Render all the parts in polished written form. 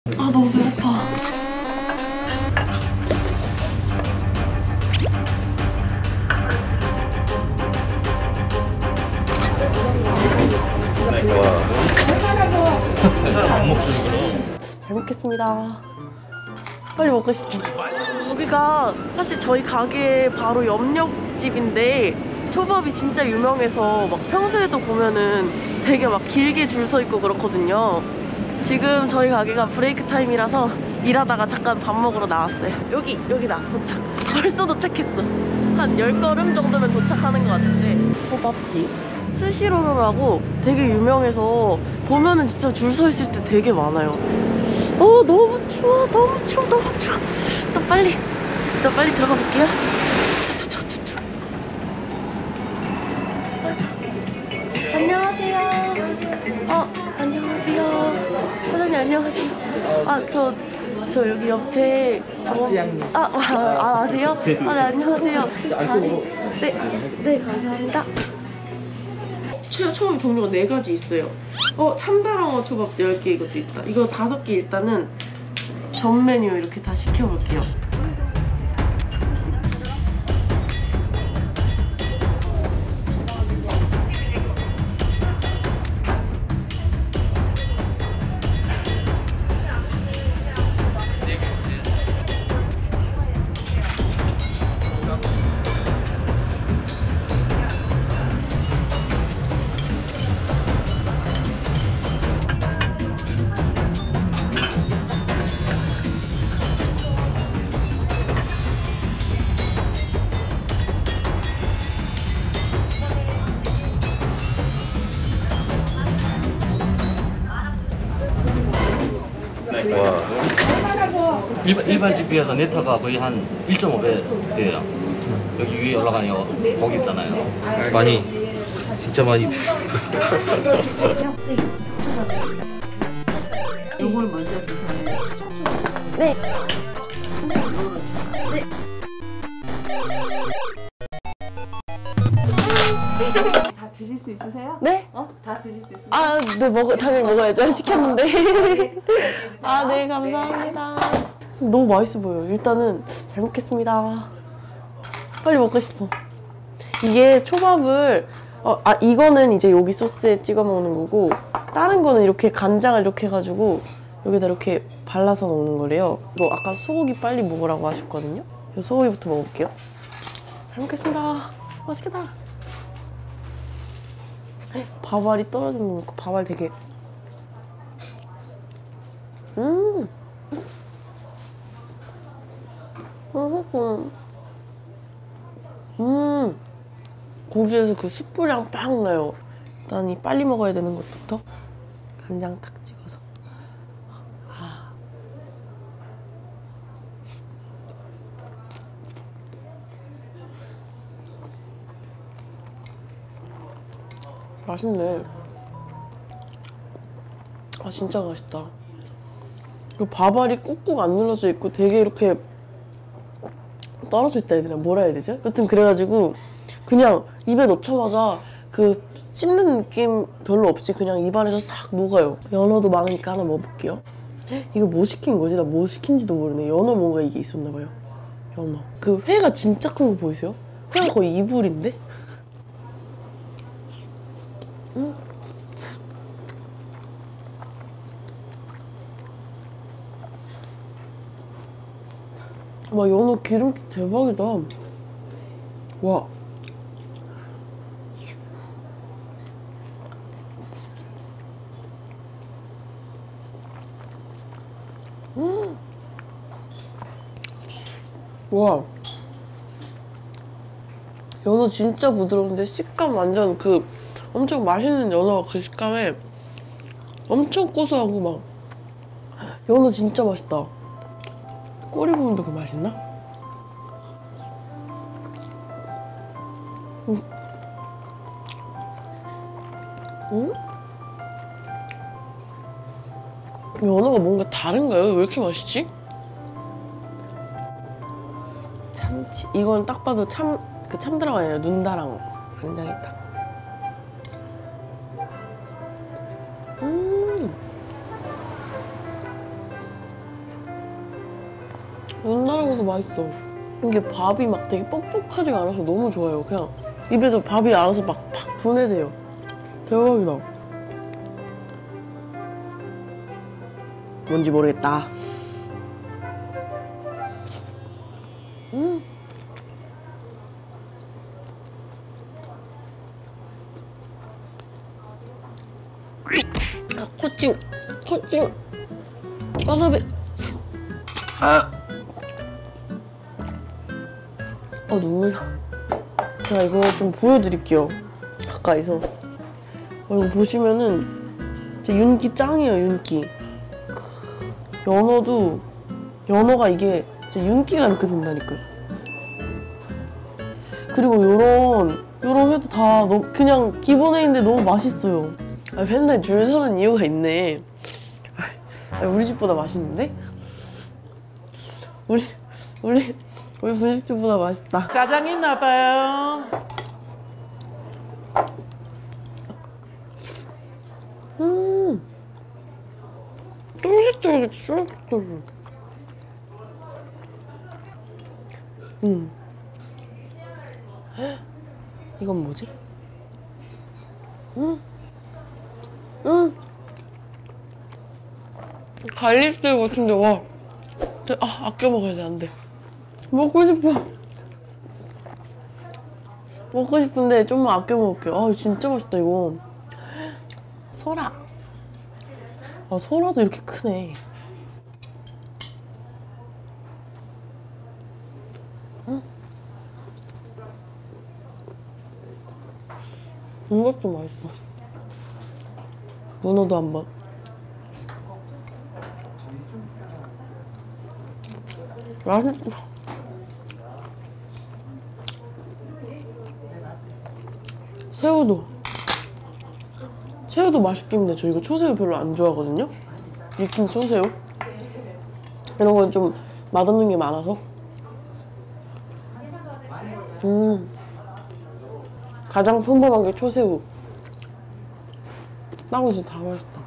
아, 너무 배고파. 잘 먹겠습니다. 빨리 먹고 싶어. 여기가 사실 저희 가게 바로 옆집인데 초밥이 진짜 유명해서 막 평소에도 보면은 되게 막 길게 줄 서 있고 그렇거든요. 지금 저희 가게가 브레이크 타임이라서 일하다가 잠깐 밥 먹으러 나왔어요. 여기다 도착. 벌써 도착했어. 한 10걸음 정도면 도착하는 것 같은데 초밥집 스시로로라고 되게 유명해서 보면은 진짜 줄 서 있을 때 되게 많아요. 너무 추워. 일단 빨리 들어가 볼게요. 안녕하세요. 안녕하세요. 사장님 안녕하세요. 저 여기 옆에 아세요? 네, 안녕하세요. 네, 감사합니다. 초밥 종류가 4가지 있어요. 참다랑어 초밥 10개 이것도 있다. 이거 5개 일단은 전 메뉴 이렇게 다 시켜볼게요. 와. 일반 집 비해서 네타가 거의 한 1.5배 돼요. 여기 위에 올라가는 고기 있잖아요. 많이, 진짜 많이. 이걸 먼저 드세요. 네. 다 드실 수 있으세요? 네? 다 드실 수 있으세요? 네, 당연히 먹어야죠. 시켰는데. 네, 감사합니다. 너무 맛있어 보여요. 일단은 잘 먹겠습니다. 빨리 먹고 싶어. 이게 초밥을 이거는 이제 여기 소스에 찍어 먹는 거고, 다른 거는 이렇게 간장을 이렇게 해가지고 여기다 이렇게 발라서 먹는 거래요. 이거 아까 소고기 빨리 먹으라고 하셨거든요. 이 소고기부터 먹어볼게요. 잘 먹겠습니다. 맛있겠다. 밥알이 떨어지는 거. 밥알 되게 고기에서 그 숯불향 빡 나요. 일단 이 빨리 먹어야 되는 것부터 간장 탁 찍어서. 맛있네. 진짜 맛있다. 그 밥알이 꾹꾹 안 눌러져 있고 되게 이렇게 떨어져 있다 해야 되나? 뭐라 해야 되죠? 여튼 그래가지고 그냥 입에 넣자마자 그 씹는 느낌 별로 없이 그냥 입안에서 싹 녹아요. 연어도 많으니까 하나 먹어볼게요. 이거 뭐 시킨 거지? 나 뭐 시킨지도 모르네. 연어 뭔가 이게 있었나 봐요. 연어. 그 회가 진짜 큰 거 보이세요? 회가 거의 이불인데? 와, 연어 기름기 대박이다. 와. 와. 연어 진짜 부드러운데 식감 완전 그 엄청 맛있는 연어 그 식감에 엄청 고소하고 막 연어 진짜 맛있다. 꼬리 부분도 그 맛있나? 연어가 뭔가 다른가요? 왜 이렇게 맛있지? 참치. 이건 딱 봐도 참다랑 아니라 눈다랑 간장이 딱. 연달아서도 맛있어. 이게 밥이 막 되게 뻑뻑하지가 않아서 너무 좋아요. 그냥 입에서 밥이 알아서 막 팍 분해돼요. 대박이다. 뭔지 모르겠다. 아, 코칭. 와사비. 눈물 나. 제가 이거 좀 보여드릴게요. 가까이서. 이거 보시면은 진짜 윤기 짱이에요, 윤기. 연어가 이게 진짜 윤기가 이렇게 돈다니까요. 그리고 요런 회도 다 그냥 기본 회인데 너무 맛있어요. 맨날 줄 서는 이유가 있네. 우리 집보다 맛있는데? 우리 분식집보다 맛있다. 짜장 있나봐요. 쫄깃쫄깃. 이건 뭐지? 갈릭살 같은데, 와. 아껴 먹어야 돼, 안 돼. 먹고 싶은데 좀만 아껴 먹을게요. 진짜 맛있다, 이거. 소라. 소라도 이렇게 크네. 이것도 맛있어. 문어도 한번. 맛있어. 새우도 맛있긴 한데 저 이거 초새우 별로 안 좋아하거든요? 익힌 초새우? 이런 건 좀 맛없는 게 많아서. 가장 평범한 게 초새우. 나머지 진짜 다 맛있다.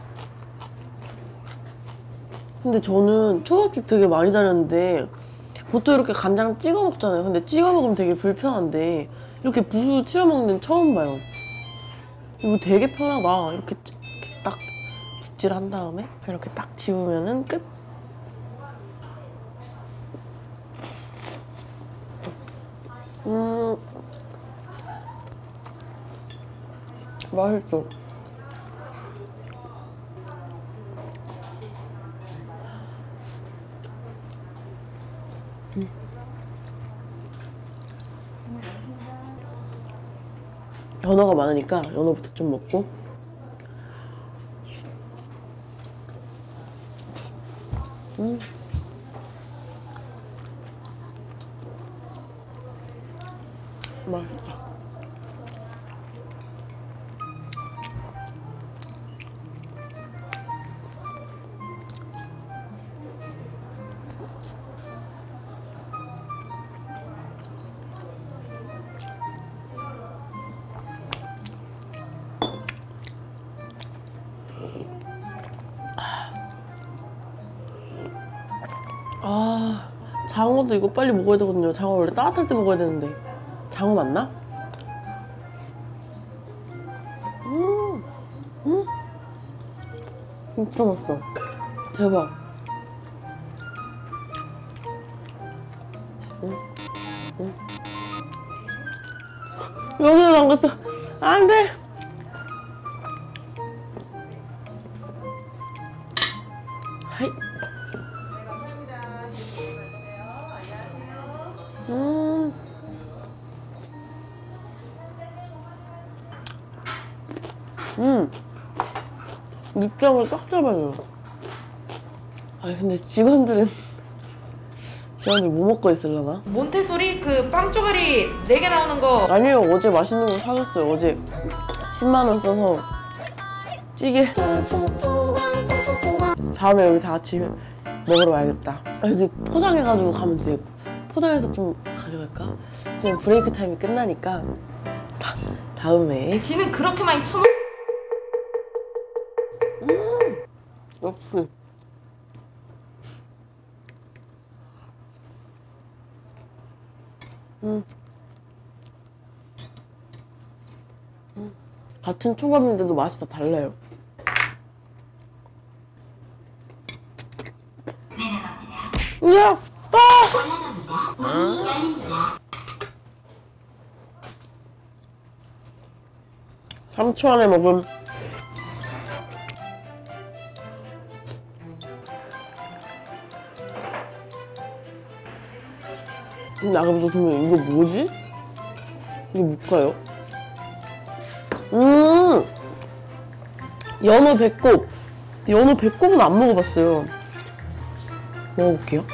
근데 저는 초밥집 되게 많이 다녔는데 보통 이렇게 간장 찍어 먹잖아요. 근데 찍어 먹으면 되게 불편한데 이렇게 부수 칠해 먹는 데는 처음 봐요. 이거 되게 편하다. 이렇게 딱 붓질한 다음에 이렇게 딱 집으면은 끝. 맛있어. 연어가 많으니까 연어부터 좀 먹고. 맛있다. 장어도 이거 빨리 먹어야 되거든요. 장어 원래 따뜻할 때 먹어야 되는데. 장어 맞나? 진짜 맛있어. 대박. 여기다 담갔어. 안 돼! 하이. 육경을 딱 잡아줘요. 근데 직원들 뭐 먹고 있으려나? 몬테소리 그 빵 쪼가리 4개 나오는 거. 아니요, 어제 맛있는 거 사줬어요. 어제 10만 원 써서 찌개. 다음에 여기 다 같이 먹으러 와야겠다. 여기 포장해가지고 가면 돼. 포장해서 좀 가져갈까? 그냥 브레이크 타임이 끝나니까 다음에. 지는 그렇게 많이 처먹. 역시. 같은 초밥인데도 맛이 다 달라요. 야! 아! 3초 안에 먹음. 나가면서 보면 이거 뭐지? 이게 뭘까요? 연어 배꼽. 연어 배꼽은 안 먹어봤어요. 먹어볼게요.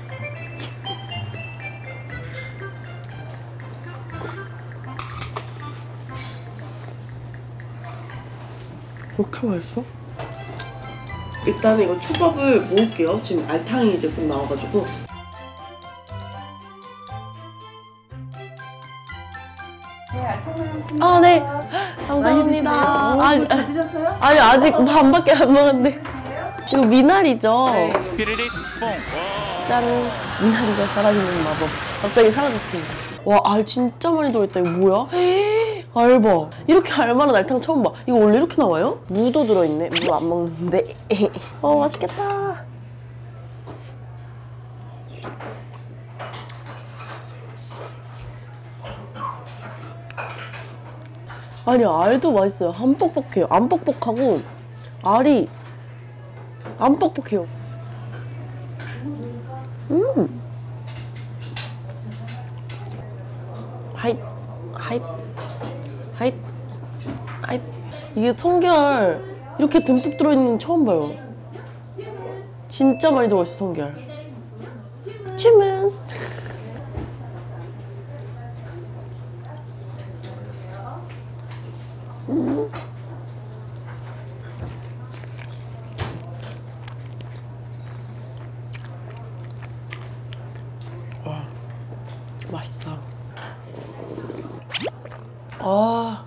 이렇게 맛있어? 일단 이거 초밥을 먹을게요. 지금 알탕이 이제 곧 나와가지고. 아, 네. 감사합니다. 아니, 다 드셨어요? 아니, 아직 반밖에 안 먹었는데. 이거 미나리죠? 피리릭 뽕. 짠. 미나리가 사라지는 마법. 갑자기 사라졌습니다. 와, 알 진짜 많이 들어있다. 이거 뭐야? 알 봐. 이렇게 알 많은 알탕 처음 봐. 이거 원래 이렇게 나와요? 무도 들어있네. 무 안 먹는데. 맛있겠다. 아니, 알도 맛있어요. 안 뻑뻑해요. 안 뻑뻑하고 알이 안 뻑뻑해요. 하잇, 하잇, 하잇, 하잇. 이게 성게알 이렇게 듬뿍 들어있는 거 처음 봐요. 진짜 많이 들어있어, 성게알. 찜은 와, 맛있다. 아,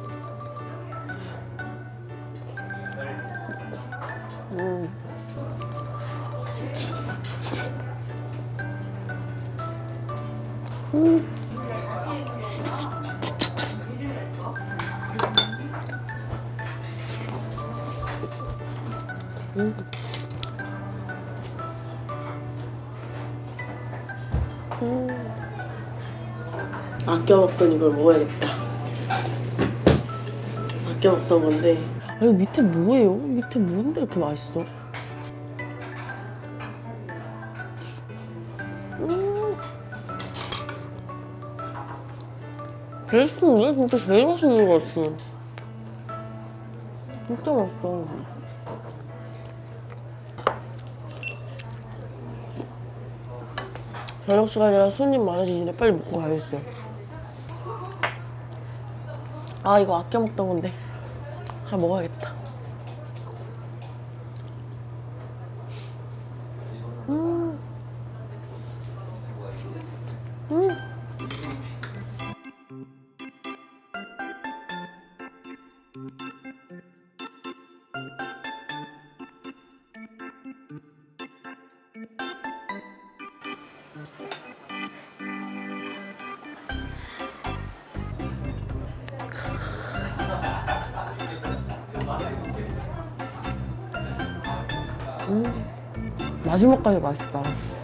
아껴 먹던 이걸 먹어야겠다. 아껴 먹던 건데. 아, 이거 밑에 뭐예요? 밑에 뭔데 이렇게 맛있어? 베이스인데? 진짜 제일 맛있는 것 같아. 진짜 맛있어. 저녁 시간이라 손님 많아지시네. 빨리 먹고 가야겠어요. 아, 이거 아껴 먹던 건데 하나 먹어야겠다. 마지막까지 맛있다.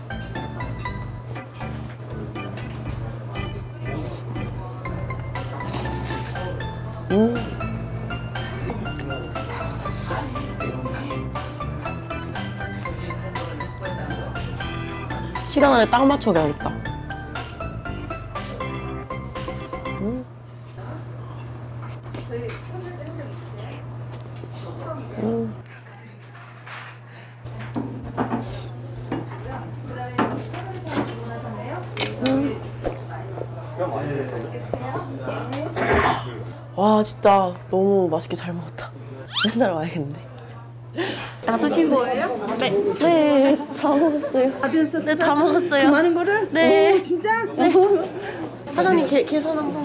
시간 안에 딱 맞춰 가야겠다. 와, 진짜 너무 맛있게 잘 먹었다. 맨날 와야겠네. 다 드신 거예요? 네, 다 먹었어요. 다 드셨어요? 네, 다 먹었어요. 그 많은 거를? 네. 오, 진짜? 사장님 계산 한번.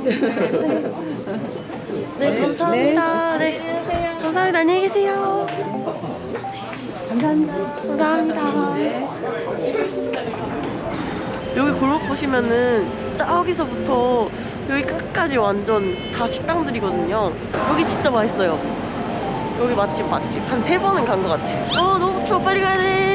네, 감사합니다. 네, 감사합니다. 안녕히 계세요. 감사합니다. 감사합니다. 여기 골목 보시면은 저기서부터 여기 끝까지 완전 다 식당들이거든요. 여기 진짜 맛있어요. 여기 맛집 한 3번은 간 것 같아. 너무 추워. 빨리 가야 돼.